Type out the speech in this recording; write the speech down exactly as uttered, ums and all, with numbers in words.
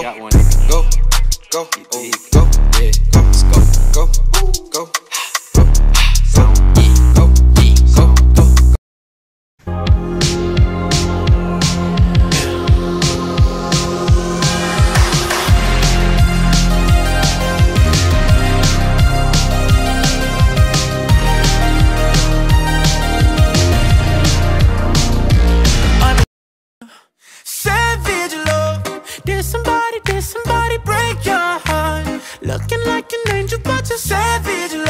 got one. Go, go, oh, go, yeah, go, let's go, go, go, go, sound, yeah, go, yeah, go, go. Savage love. Did somebody, did somebody break your heart? Looking like an angel, but you're savage love.